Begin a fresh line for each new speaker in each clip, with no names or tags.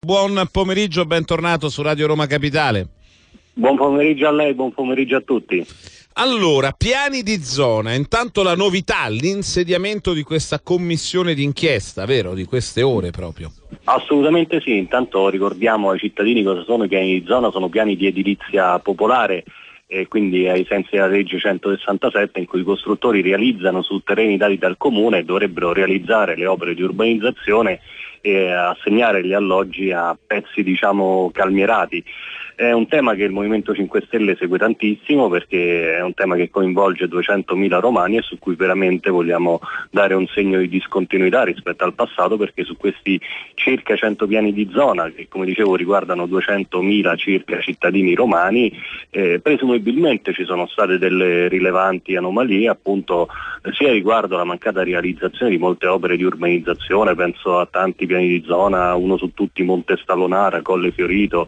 Buon pomeriggio, bentornato su Radio Roma Capitale.
Buon pomeriggio a lei, buon pomeriggio a tutti.
Allora, piani di zona, intanto la novità, l'insediamento di questa commissione d'inchiesta, vero? Di queste ore proprio.
Assolutamente sì, intanto ricordiamo ai cittadini cosa sono i piani di zona, sono piani di edilizia popolare e quindi ai sensi della legge 167 in cui i costruttori realizzano su terreni dati dal comune e dovrebbero realizzare le opere di urbanizzazione e assegnare gli alloggi a pezzi calmierati. È un tema che il Movimento 5 Stelle segue tantissimo perché è un tema che coinvolge 200.000 romani e su cui veramente vogliamo dare un segno di discontinuità rispetto al passato, perché su questi circa 100 piani di zona, che come dicevo riguardano 200.000 circa cittadini romani, presumibilmente ci sono state delle rilevanti anomalie, appunto sia riguardo alla mancata realizzazione di molte opere di urbanizzazione, penso a tanti piani di zona, uno su tutti Monte Stallonara, Colle Fiorito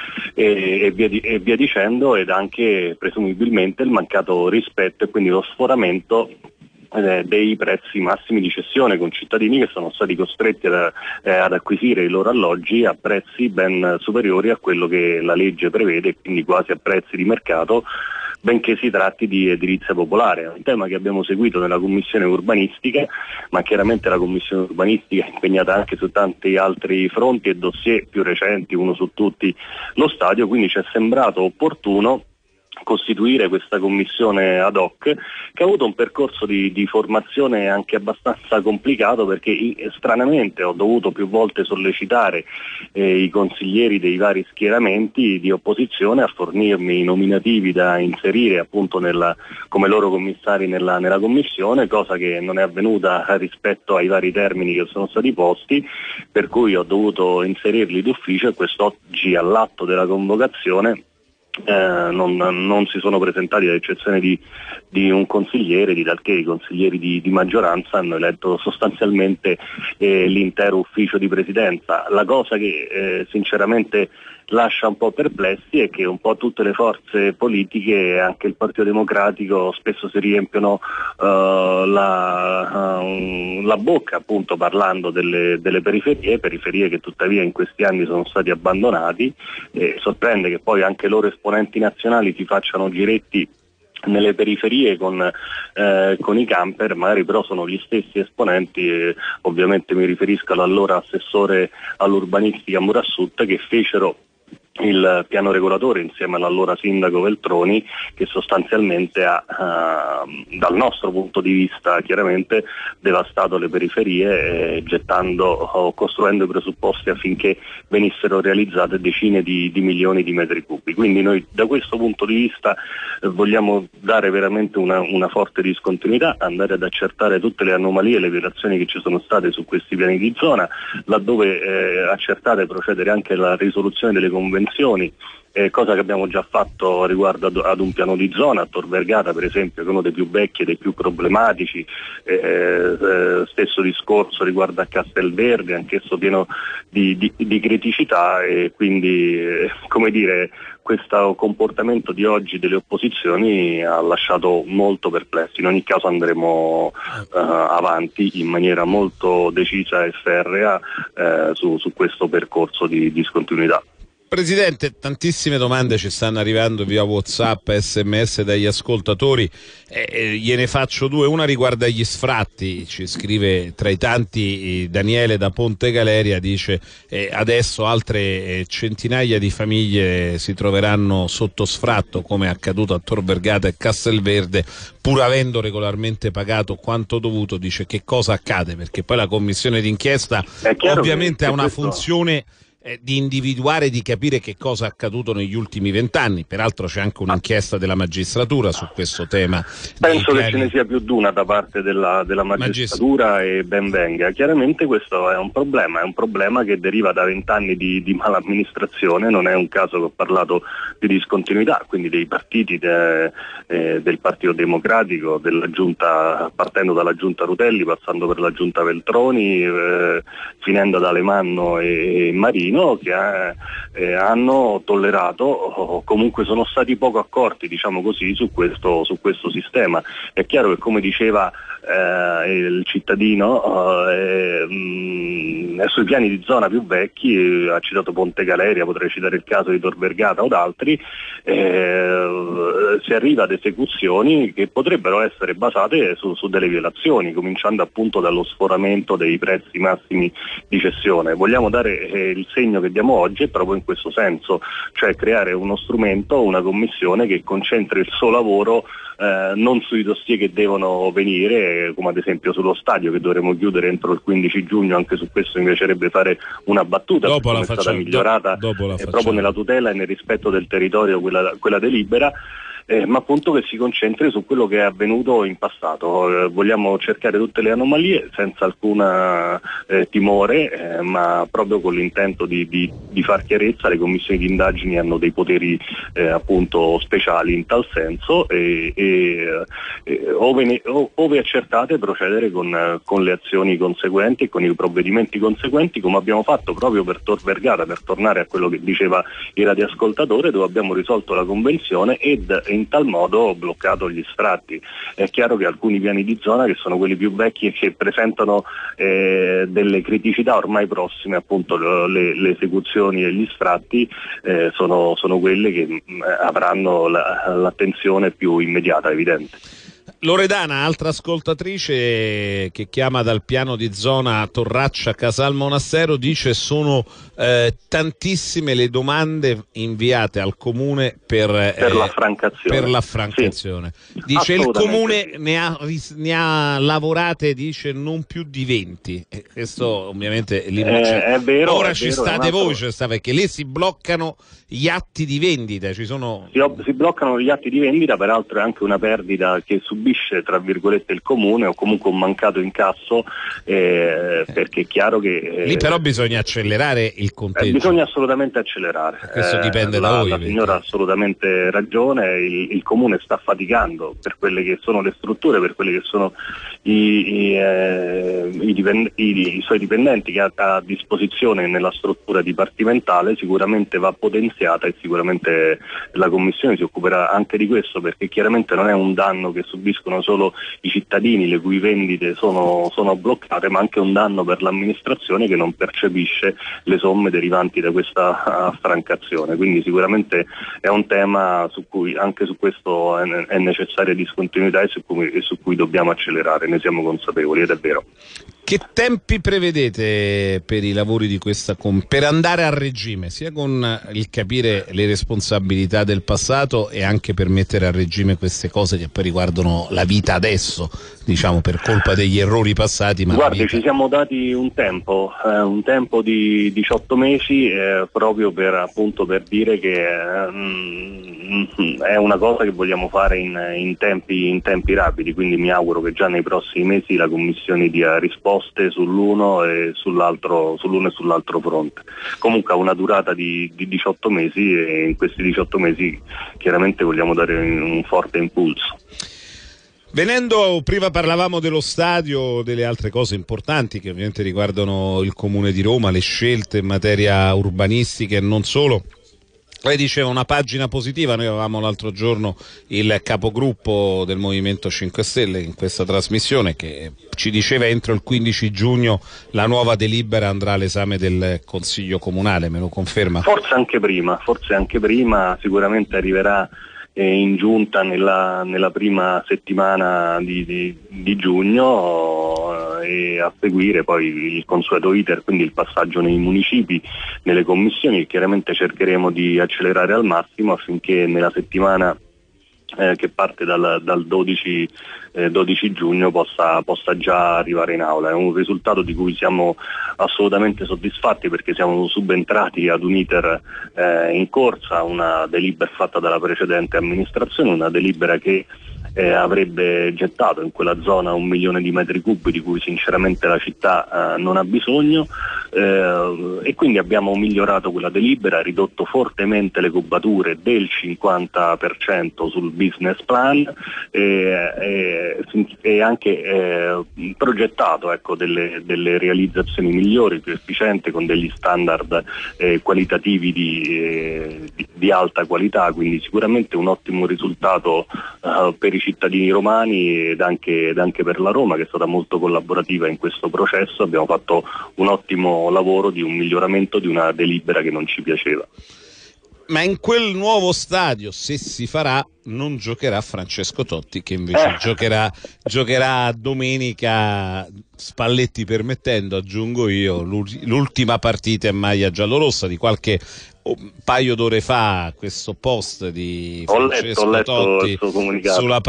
e via dicendo, ed anche presumibilmente il mancato rispetto e quindi lo sforamento dei prezzi massimi di cessione, con cittadini che sono stati costretti ad acquisire i loro alloggi a prezzi ben superiori a quello che la legge prevede, quindi quasi a prezzi di mercato, benché si tratti di edilizia popolare. È un tema che abbiamo seguito nella commissione urbanistica, ma chiaramente la commissione urbanistica è impegnata anche su tanti altri fronti e dossier più recenti, uno su tutti lo stadio, quindi ci è sembrato opportuno costituire questa commissione ad hoc, che ha avuto un percorso di formazione anche abbastanza complicato, perché stranamente ho dovuto più volte sollecitare i consiglieri dei vari schieramenti di opposizione a fornirmi i nominativi da inserire appunto come loro commissari nella commissione, cosa che non è avvenuta rispetto ai vari termini che sono stati posti, per cui ho dovuto inserirli d'ufficio e quest'oggi all'atto della convocazione non si sono presentati, ad eccezione di un consigliere, di talché i consiglieri di maggioranza hanno eletto sostanzialmente l'intero ufficio di presidenza. La cosa che sinceramente lascia un po' perplessi è che un po' tutte le forze politiche, anche il Partito Democratico, spesso si riempiono la bocca appunto parlando delle periferie che tuttavia in questi anni sono stati abbandonati. Sorprende che poi anche loro esponenti nazionali si facciano giretti nelle periferie con i camper, magari però sono gli stessi esponenti, ovviamente mi riferisco all'allora assessore all'urbanistica Murassut, che fecero il piano regolatore insieme all'allora sindaco Veltroni, che sostanzialmente ha dal nostro punto di vista chiaramente devastato le periferie, costruendo i presupposti affinché venissero realizzate decine di milioni di metri cubi. Quindi noi da questo punto di vista vogliamo dare veramente una forte discontinuità, andare ad accertare tutte le anomalie e le violazioni che ci sono state su questi piani di zona, laddove accertate procedere anche alla risoluzione delle convenzioni, cosa che abbiamo già fatto riguardo ad un piano di zona a Tor Vergata, per esempio, che è uno dei più vecchi e dei più problematici, stesso discorso riguardo a Castelverde, anch'esso pieno di criticità, e quindi questo comportamento di oggi delle opposizioni ha lasciato molto perplessi. In ogni caso andremo avanti in maniera molto decisa e ferrea su questo percorso di discontinuità.
Presidente, tantissime domande ci stanno arrivando via WhatsApp, SMS dagli ascoltatori, gliene faccio due. Una riguarda gli sfratti, ci scrive tra i tanti Daniele da Ponte Galeria, dice adesso altre centinaia di famiglie si troveranno sotto sfratto, come è accaduto a Tor Vergata e Castelverde, pur avendo regolarmente pagato quanto dovuto. Dice: che cosa accade? Perché poi la commissione d'inchiesta ovviamente ha una funzione di individuare, di capire che cosa è accaduto negli ultimi 20 anni. Peraltro c'è anche un'inchiesta della magistratura su questo tema.
Penso che ce ne sia più di una da parte della magistratura e ben venga. Chiaramente questo è un problema che deriva da 20 anni di malamministrazione. Non è un caso che ho parlato di discontinuità, quindi dei partiti del Partito Democratico, della giunta, partendo dalla giunta Rutelli, passando per la giunta Veltroni, finendo da Alemanno e Marini, cittadino che hanno tollerato o comunque sono stati poco accorti, diciamo così, su questo sistema. È chiaro che, come diceva il cittadino, sui piani di zona più vecchi, ha citato Ponte Galeria, potrei citare il caso di Tor Vergata o d'altri, si arriva ad esecuzioni che potrebbero essere basate su delle violazioni, cominciando appunto dallo sforamento dei prezzi massimi di cessione. Vogliamo dare il segno che diamo oggi è proprio in questo senso, cioè creare uno strumento, una commissione che concentri il suo lavoro non sui dossier che devono venire, come ad esempio sullo stadio che dovremo chiudere entro il 15 giugno, anche su questo mi piacerebbe fare una battuta, come è stata migliorata proprio nella tutela e nel rispetto del territorio quella delibera. Ma appunto che si concentri su quello che è avvenuto in passato. Vogliamo cercare tutte le anomalie senza alcun timore, ma proprio con l'intento di far chiarezza. Le commissioni di indagini hanno dei poteri appunto speciali in tal senso e ove accertate procedere con le azioni conseguenti e con i provvedimenti conseguenti, come abbiamo fatto proprio per Tor Vergata, per tornare a quello che diceva il radioascoltatore, dove abbiamo risolto la convenzione ed in tal modo bloccato gli sfratti. È chiaro che alcuni piani di zona, che sono quelli più vecchi e che presentano delle criticità ormai prossime, appunto le esecuzioni e gli sfratti sono quelle che avranno l'attenzione più immediata, evidente.
Loredana, altra ascoltatrice che chiama dal piano di zona Torraccia Casal Monastero, dice sono tantissime le domande inviate al comune per l'affrancazione.
Sì,
dice il comune ne ha lavorate, dice non più di 20, e questo ovviamente è vero. Ora ci state voi, perché lì si bloccano gli atti di vendita,
si bloccano gli atti di vendita, peraltro è anche una perdita che subisce tra virgolette il comune, o comunque un mancato incasso, perché è chiaro che
lì però bisogna accelerare il conteggio.
Bisogna assolutamente accelerare.
Questo dipende da voi.
La signora ha assolutamente ragione, il comune sta faticando per quelle che sono le strutture, per quelli che sono i suoi dipendenti che ha a disposizione nella struttura dipartimentale. Sicuramente va potenziata e sicuramente la Commissione si occuperà anche di questo, perché chiaramente non è un danno che subiscono solo i cittadini le cui vendite sono bloccate, ma anche un danno per l'amministrazione che non percepisce le somme derivanti da questa affrancazione. Quindi sicuramente è un tema su cui anche su questo è necessaria discontinuità e su cui dobbiamo accelerare, ne siamo consapevoli, ed è vero.
Che tempi prevedete per i lavori di questa per andare a regime, sia con il capire le responsabilità del passato e anche per mettere a regime queste cose che poi riguardano la vita adesso, diciamo, per colpa degli errori passati? Ma
guardi, ci siamo dati un tempo di 18 mesi proprio per dire che è una cosa che vogliamo fare in tempi rapidi, quindi mi auguro che già nei prossimi mesi la Commissione dia risposte sull'uno e sull'altro fronte. Comunque ha una durata di 18 mesi e in questi 18 mesi chiaramente vogliamo dare un forte impulso.
Prima parlavamo dello stadio, delle altre cose importanti che ovviamente riguardano il Comune di Roma, le scelte in materia urbanistica e non solo. Lei diceva una pagina positiva, noi avevamo l'altro giorno il capogruppo del Movimento 5 Stelle in questa trasmissione che ci diceva entro il 15 giugno la nuova delibera andrà all'esame del Consiglio Comunale, me lo conferma?
Forse anche prima, sicuramente arriverà in giunta nella prima settimana di giugno e a seguire poi il consueto iter, quindi il passaggio nei municipi, nelle commissioni. Chiaramente cercheremo di accelerare al massimo affinché nella settimana che parte dal 12 giugno possa già arrivare in aula. È un risultato di cui siamo assolutamente soddisfatti, perché siamo subentrati ad un iter in corsa, una delibera fatta dalla precedente amministrazione, una delibera che avrebbe gettato in quella zona 1 milione di metri cubi di cui sinceramente la città non ha bisogno, e quindi abbiamo migliorato quella delibera, ridotto fortemente le cubature del 50% sul business plan e anche progettato, ecco, delle realizzazioni migliori, più efficienti, con degli standard qualitativi di alta qualità, quindi sicuramente un ottimo risultato per i cittadini romani ed anche per la Roma, che è stata molto collaborativa in questo processo. Abbiamo fatto un ottimo lavoro di un miglioramento di una delibera che non ci piaceva.
Ma in quel nuovo stadio, se si farà, non giocherà Francesco Totti, che invece giocherà domenica, Spalletti permettendo, aggiungo io, l'ultima partita in maglia giallorossa. Di qualche paio d'ore fa questo post di Francesco Totti sulla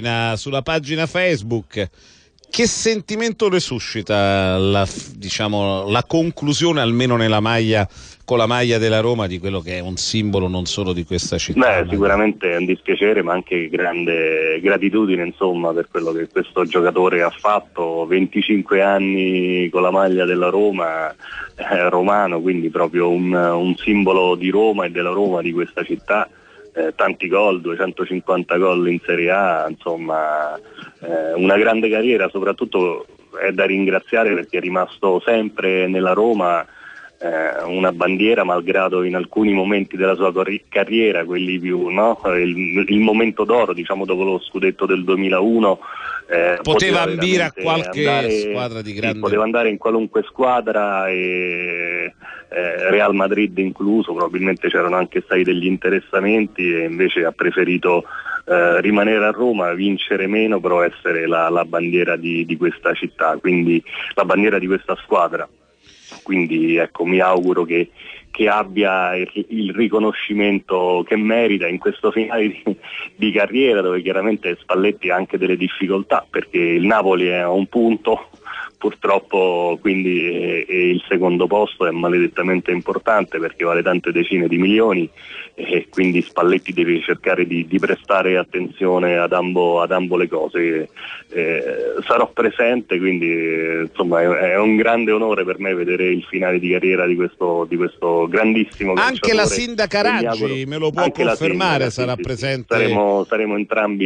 pagina Facebook. Che sentimento le suscita la conclusione, almeno con la maglia della Roma, di quello che è un simbolo non solo di questa città?
Sicuramente è un dispiacere, ma anche grande gratitudine, insomma, per quello che questo giocatore ha fatto. 25 anni con la maglia della Roma, romano, quindi proprio un simbolo di Roma e della Roma, di questa città. Tanti gol, 250 gol in Serie A, insomma, una grande carriera. Soprattutto è da ringraziare perché è rimasto sempre nella Roma una bandiera, malgrado in alcuni momenti della sua carriera, quelli più, no? Il momento d'oro, diciamo, dopo lo scudetto del 2001,
poteva ambire a qualche squadra di grande,
poteva andare in qualunque squadra, e Real Madrid incluso. Probabilmente c'erano anche stati degli interessamenti, e invece ha preferito rimanere a Roma, vincere meno, però essere la bandiera di questa città, quindi la bandiera di questa squadra. Quindi ecco, mi auguro che abbia il riconoscimento che merita in questo finale di carriera, dove chiaramente Spalletti ha anche delle difficoltà, perché il Napoli è a un punto purtroppo, quindi il secondo posto è maledettamente importante perché vale tante decine di milioni, e quindi Spalletti deve cercare di prestare attenzione ad ambo le cose. Sarò presente, quindi insomma è un grande onore per me vedere il finale di carriera di questo grandissimo calciatore.
Anche la sindaca Raggi me lo può confermare, sarà presente.
Saremo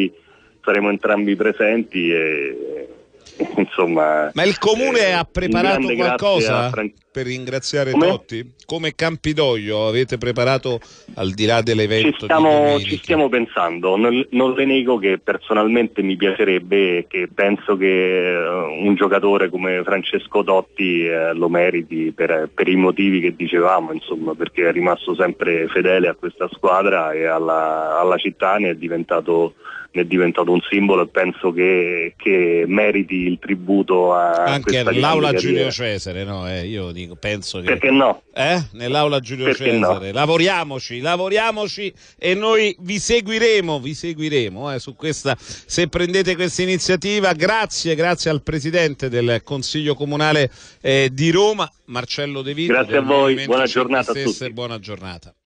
entrambi presenti, e insomma.
Ma il comune ha preparato qualcosa per ringraziare Totti? Come Campidoglio avete preparato, al di là dell'evento?
Ci stiamo pensando. Non le nego che personalmente mi piacerebbe, e che penso che un giocatore come Francesco Totti lo meriti per i motivi che dicevamo, insomma, perché è rimasto sempre fedele a questa squadra e alla città, ne è diventato un simbolo, e penso che meriti il tributo
anche nell'aula Giulio Cesare, no? Io dico, penso che...
Perché no?
Nell'aula Giulio Cesare. No? Lavoriamoci, e noi vi seguiremo su questa, se prendete questa iniziativa. Grazie al Presidente del Consiglio Comunale di Roma, Marcello De Vito.
Grazie a voi, buona giornata a tutti.
Buona giornata.